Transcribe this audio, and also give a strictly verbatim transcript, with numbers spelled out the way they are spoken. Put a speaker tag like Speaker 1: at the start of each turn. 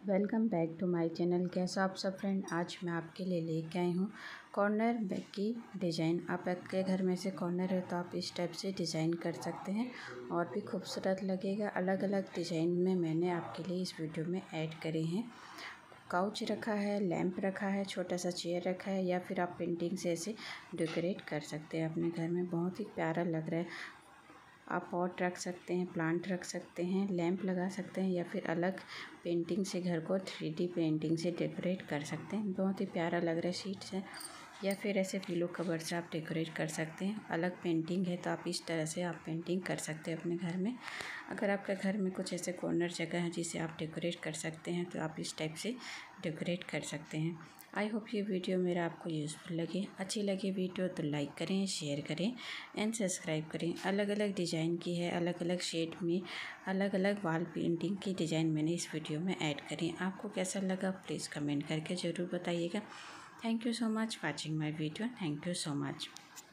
Speaker 1: Welcome back to my channel. कैसा आप सब फ्रेंड, आज मैं आपके लिए लेके आई हूँ कॉर्नर बैग की डिज़ाइन। आप आपके घर में से कॉर्नर है तो आप इस टाइप से डिज़ाइन कर सकते हैं और भी खूबसूरत लगेगा। अलग अलग डिज़ाइन में मैंने आपके लिए इस वीडियो में ऐड करे हैं। काउच रखा है, लैंप रखा है, छोटा सा चेयर रखा है, या फिर आप पेंटिंग से ऐसे डेकोरेट कर सकते हैं अपने घर में। बहुत ही प्यारा लग रहा है। आप पॉट रख सकते हैं, प्लांट रख सकते हैं, लैंप लगा सकते हैं, या फिर अलग पेंटिंग से घर को थ्री डी पेंटिंग से डेकोरेट कर सकते हैं। बहुत ही प्यारा लग रहा है शीट से, या फिर ऐसे पिलो कवर से आप डेकोरेट कर सकते हैं। अलग पेंटिंग है तो आप इस तरह से आप पेंटिंग कर सकते हैं अपने घर में। अगर आपके घर में कुछ ऐसे कॉर्नर जगह है जिसे आप डेकोरेट कर सकते हैं तो आप इस टाइप से डेकोरेट कर सकते हैं। आई होप ये वीडियो मेरा आपको यूज़फुल लगे। अच्छी लगे वीडियो तो लाइक करें, शेयर करें एंड सब्सक्राइब करें। अलग अलग डिज़ाइन की है, अलग अलग शेड में अलग अलग वॉल पेंटिंग की डिज़ाइन मैंने इस वीडियो में ऐड करी। आपको कैसा लगा प्लीज़ कमेंट करके ज़रूर बताइएगा। Thank you so much watching my video. Thank you so much.